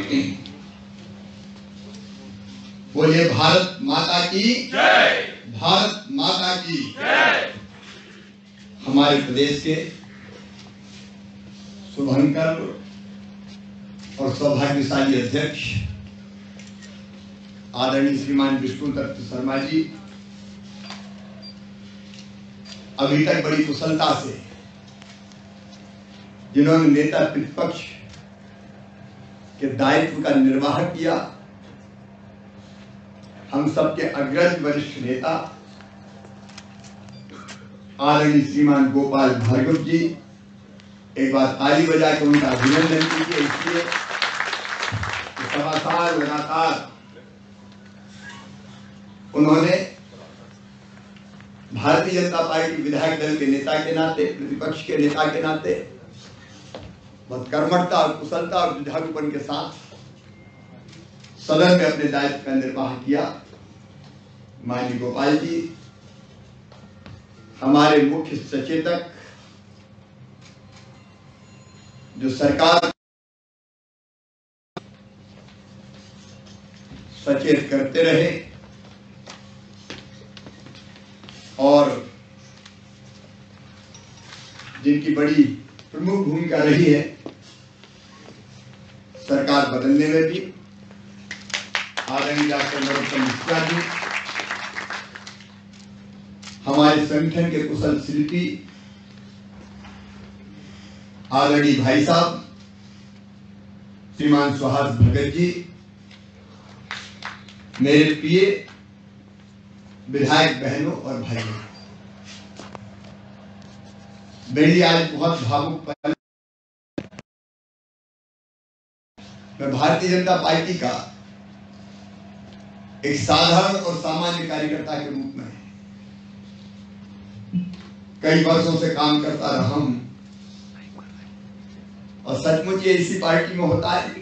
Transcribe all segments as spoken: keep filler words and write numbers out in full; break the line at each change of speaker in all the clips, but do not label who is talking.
करते हैं। बोलिए भारत माता की जय, भारत माता की जय। हमारे प्रदेश के शुभंकर और सौभाग्यशाली अध्यक्ष आदरणीय श्रीमान विष्णुदत्त शर्मा जी अभी तक बड़ी कुशलता से, जिन्होंने नेता प्रतिपक्ष के दायित्व का निर्वाह किया, हम सबके अग्रज वरिष्ठ नेता आदरणीय श्रीमान गोपाल भार्गव जी, एक बार ताली बजा के उनका अभिनंदन कीजिए। इसलिए समाचार लगातार उन्होंने भारतीय जनता पार्टी विधायक दल के नेता के नाते, प्रतिपक्ष के नेता के नाते बहुत कर्मठता और कुशलता और जुझारूपन के साथ सदन में अपने दायित्व का निर्वाह किया। माननीय गोपाल जी हमारे मुख्य सचेतक, जो सरकार सचेत करते रहे और जिनकी बड़ी प्रमुख भूमिका रही है सरकार बदलने में भी, आदरणीय डॉक्टर नरोत्तम मिश्रा जी, हमारे संगठन के कुशल शिल्पी आदरणीय भाई साहब श्रीमान सुहास भगत जी, मेरे प्रिय विधायक बहनों और भाइयों, मेरी आज बहुत भावुक पल, मैं भारतीय जनता पार्टी का एक साधारण और सामान्य कार्यकर्ता के रूप में कई वर्षों से काम करता रहा हूं और सचमुच ये इसी पार्टी में होता है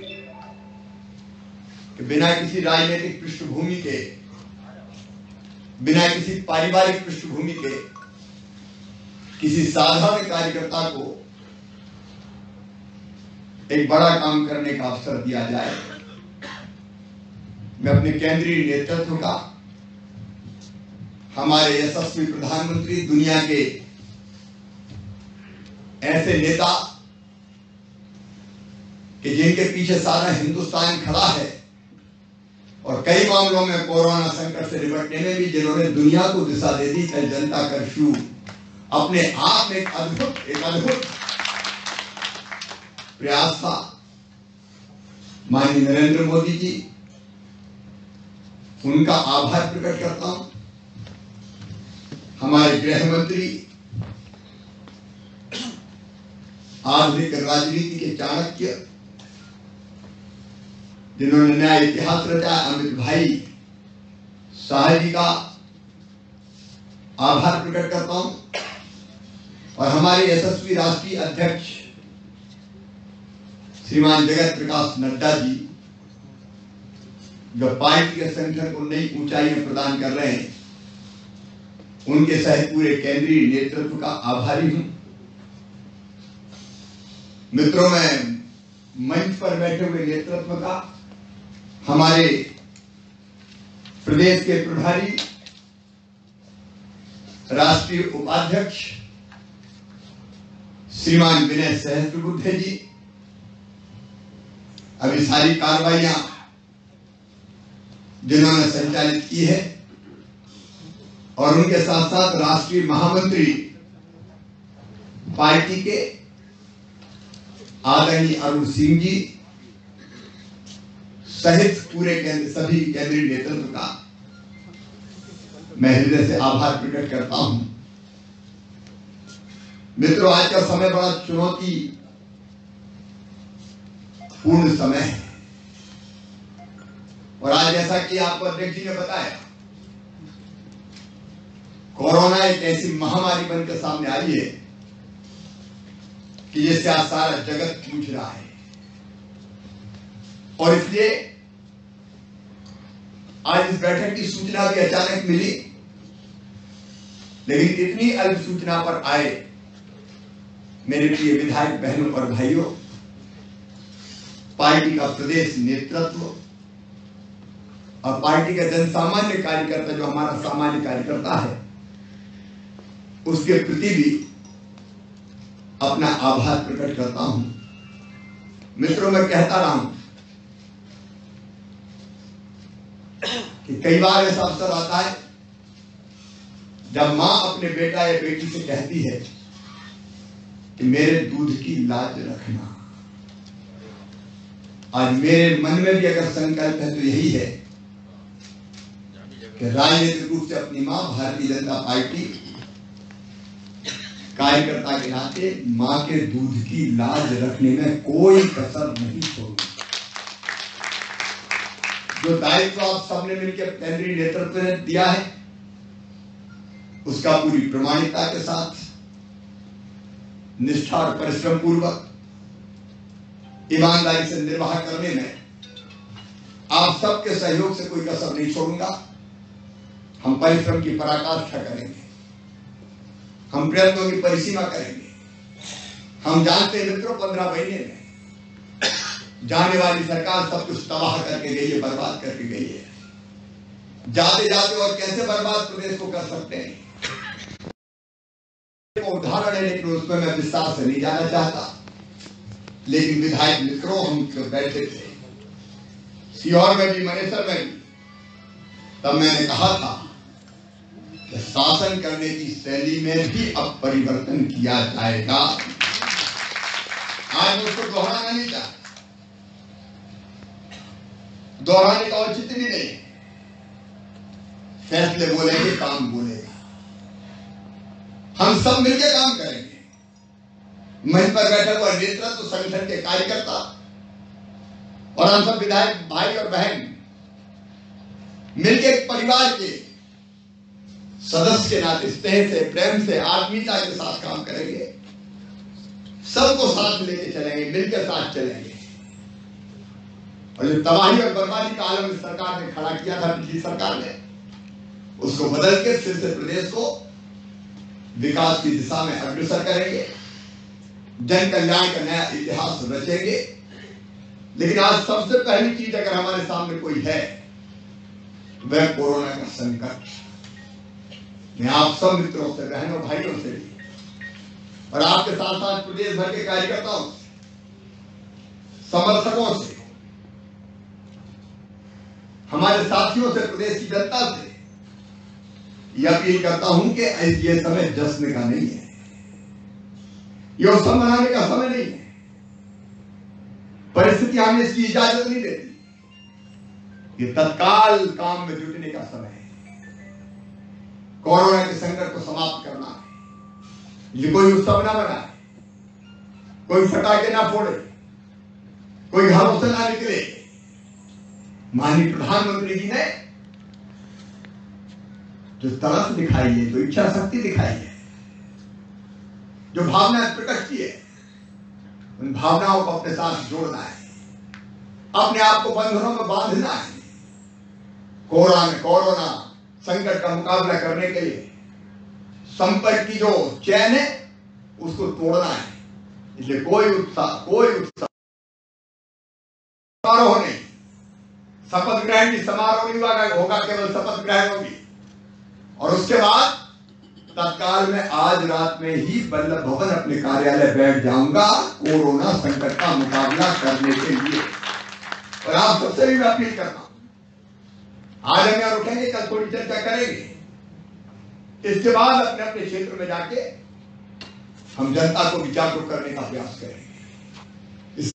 कि बिना किसी राजनीतिक पृष्ठभूमि के, बिना किसी पारिवारिक पृष्ठभूमि के किसी साधारण कार्यकर्ता को एक बड़ा काम करने का अवसर दिया जाए। मैं अपने केंद्रीय नेतृत्व का, हमारे यशस्वी प्रधानमंत्री, दुनिया के ऐसे नेता कि जिनके पीछे सारा हिंदुस्तान खड़ा है और कई मामलों में कोरोना संकट से निपटने में भी जिन्होंने दुनिया को दिशा दे दी, कल जनता कर्फ्यू अपने आप में एक अद्भुत एक अद्भुत प्रयास था। माननीय नरेंद्र मोदी जी, उनका आभार प्रकट करता हूं। हमारे गृह मंत्री, आधुनिक राजनीति के चाणक्य, जिन्होंने नया इतिहास रचा, अमित भाई शाह जी का आभार प्रकट करता हूं। और हमारे यशस्वी राष्ट्रीय अध्यक्ष श्रीमान जगत प्रकाश नड्डा जी, जो पार्टी के संगठन को नई ऊंचाइयां प्रदान कर रहे हैं, उनके सहित पूरे केंद्रीय नेतृत्व का आभारी हूं। मित्रों, मैं मंच पर बैठे हुए नेतृत्व का, हमारे प्रदेश के प्रभारी राष्ट्रीय उपाध्यक्ष श्रीमान विनय सहस्त्रबुद्धे जी, अभी सारी कार्रवाइयां जिन्होंने संचालित की है, और उनके साथ साथ राष्ट्रीय महामंत्री पार्टी के आदरणीय अरुण सिंह जी सहित पूरे केंद्र सभी केंद्रीय नेतृत्व का मैं हृदय से आभार प्रकट करता हूं। मित्रों, आज का समय बड़ा चुनौती पूर्ण समय है और आज जैसा कि आपको अध्यक्ष जी ने बताया, कोरोना एक ऐसी महामारी बनकर सामने आई है कि जिससे आज सारा जगत पूछ रहा है, और इसलिए आज इस बैठक की सूचना भी अचानक मिली, लेकिन इतनी अल्प सूचना पर आए मेरे प्रिय विधायक बहनों और भाइयों, पार्टी का प्रदेश नेतृत्व और पार्टी का जन सामान्य कार्यकर्ता, जो हमारा सामान्य कार्यकर्ता है, उसके प्रति भी अपना आभार प्रकट करता हूं। मित्रों, मैं कहता रहा हूं कि कई बार ऐसा अवसर आता है जब मां अपने बेटा या बेटी से कहती है कि मेरे दूध की लाज रखना। आज मेरे मन में भी अगर संकल्प है तो यही है कि राजनीतिक रूप से अपनी मां भारतीय जनता पार्टी कार्यकर्ता के नाते मां के दूध की लाज रखने में कोई कसर नहीं छोड़ूंगा। जो दायित्व आप सबने मिलकर केंद्रीय नेतृत्व ने दिया है, उसका पूरी प्रमाणिकता के साथ, निष्ठा और परिश्रम पूर्वक, ईमानदारी से निर्वाह करने में आप सबके सहयोग से कोई कसर नहीं छोड़ूंगा। हम परिश्रम की पराकाष्ठा करेंगे, हम प्रयत्नों की परिसीमा करेंगे। हम जानते हैं मित्रों, पंद्रह महीने में जाने वाली सरकार सब कुछ तबाह करके गई है, बर्बाद करके गई है। जाते जाते और कैसे बर्बाद प्रदेश को कर सकते हैं, उदाहरण है, लेकिन उसमें मैं विस्तार से नहीं जाना चाहता। लेकिन विधायक मित्रों, हम तो बैठे थे सीहोर में भी, मनेसर में भी, तब मैंने कहा था कि शासन करने की शैली में भी अब परिवर्तन किया जाएगा। आज मुझको दोहराना नहीं चाहता, दोहराने का औचित्य भी नहीं। फैसले बोलेंगे, काम बोलेगा। हम सब मिलकर काम करेंगे। मंच पर बैठे हुए नेतृत्व, संगठन के कार्यकर्ता और हम सब विधायक भाई और बहन मिलकर एक परिवार के सदस्य के नाते स्नेह से, प्रेम से, आत्मीयता के साथ काम करेंगे। सबको साथ लेके चलेंगे, मिलकर साथ चलेंगे। और जो तबाही और बर्बादी का आलम इस सरकार ने खड़ा किया था, पिछली सरकार ने, उसको बदल के फिर से प्रदेश को विकास की दिशा में अग्रसर करेंगे, जन कल्याण का नया इतिहास रचेंगे। लेकिन आज सबसे पहली चीज अगर हमारे सामने कोई है, वह कोरोना का संकट। मैं आप सब मित्रों से, बहनों, भाइयों से और आपके साथ साथ प्रदेश भर के कार्यकर्ताओं से, समर्थकों से, हमारे साथियों से, प्रदेश की जनता से यह अपील करता हूं कि ये समय जश्न का नहीं है, ये उत्सव मनाने का समय नहीं है। परिस्थिति हमें इसकी इजाजत नहीं देती। ये तत्काल काम में जुटने का समय है। कोरोना के संकट को समाप्त करना है। ये कोई उत्सव ना मनाए, कोई फटाके ना फोड़े, कोई घरों से ना निकले। माननीय प्रधानमंत्री जी ने जो तरस दिखाई है, जो इच्छा शक्ति दिखाई है, जो भावनाएं प्रकट की है, उन भावनाओं को अपने साथ जोड़ना है, अपने आप को बंधनों में बांधना है। कोरोना में कोरोना संकट का मुकाबला करने के लिए संपर्क की जो चैन है, उसको तोड़ना है। इसलिए कोई उत्साह कोई उत्साह समारोह नहीं, शपथ ग्रहण की समारोह नहीं होगा, होगा केवल शपथ ग्रहण होगी। और उसके बाद तत्काल में आज रात में ही वल्लभ भवन अपने कार्यालय बैठ जाऊंगा कोरोना संकट का मुकाबला करने के लिए। और आप सबसे भी मैं अपील करता हूं, आज हम यहां रुकेंगे, कल थोड़ी चर्चा करेंगे, इसके बाद अपने अपने क्षेत्र में जाके हम जनता को जागरूक करने का प्रयास करेंगे। इस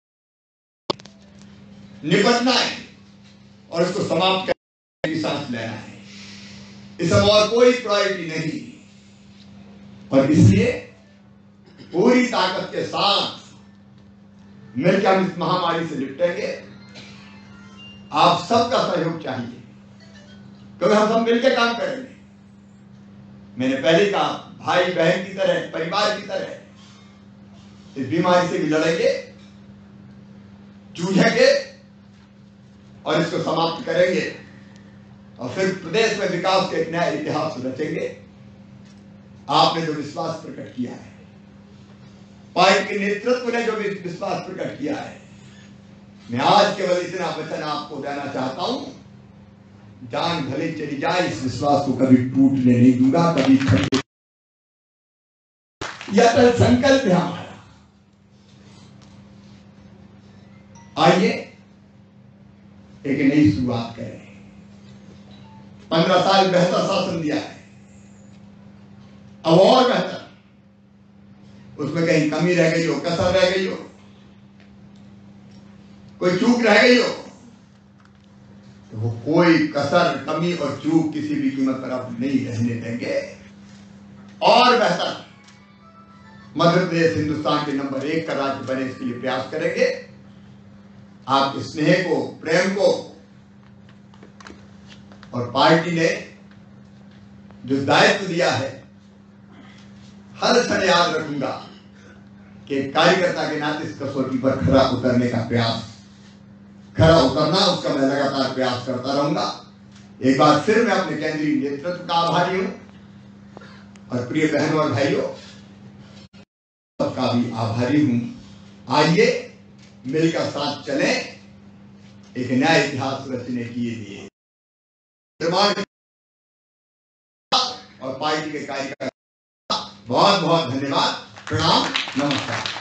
निपटना है और इसको समाप्त करने की सांस लेना है। इस और कोई प्रायोरिटी नहीं। और इसलिए पूरी ताकत के साथ मिलकर हम इस महामारी से निपटेंगे। आप सबका सहयोग चाहिए, क्योंकि हम सब मिलकर काम करेंगे। मैंने पहले कहा, भाई बहन की तरह, परिवार की तरह इस बीमारी से भी लड़ेंगे, जूझेंगे और इसको समाप्त करेंगे। और फिर प्रदेश में विकास के एक नया इतिहास रचेंगे। आपने जो विश्वास प्रकट किया है, पार्टी के नेतृत्व ने जो विश्वास प्रकट किया है, मैं आज केवल इतना वचन आपको देना चाहता हूं, जान भले चली जाए इस विश्वास को कभी टूटने नहीं दूंगा, कभी खंडित। यह तो संकल्प है हमारा। आइए एक नई शुरुआत करें। पंद्रह साल बेहतर शासन दिया है, अब और बेहतर। उसमें कहीं कमी रह गई हो, कसर रह गई हो, कोई चूक रह गई हो, तो वो कोई कसर, कमी और चूक किसी भी कीमत पर आप नहीं रहने देंगे। और बेहतर मध्य प्रदेश हिंदुस्तान के नंबर एक का राज्य बने, इसके लिए प्रयास करेंगे। आप स्नेह को, प्रेम को, और पार्टी ने जो दायित्व दिया है, हर क्षण याद रखूंगा कि कार्यकर्ता के नाते इस कसौटी पर खरा उतरने का प्रयास, खरा उतरना, उसका मैं लगातार प्रयास करता रहूंगा। एक बार फिर मैं अपने केंद्रीय नेतृत्व का आभारी हूं, और प्रिय बहनों और भाइयों सबका भी आभारी हूं। आइए मिलकर साथ चलें एक नया इतिहास रचने के लिए। निर्माण और पार्टी के कार्यकर्ता बहुत बहुत धन्यवाद, प्रणाम, नमस्कार।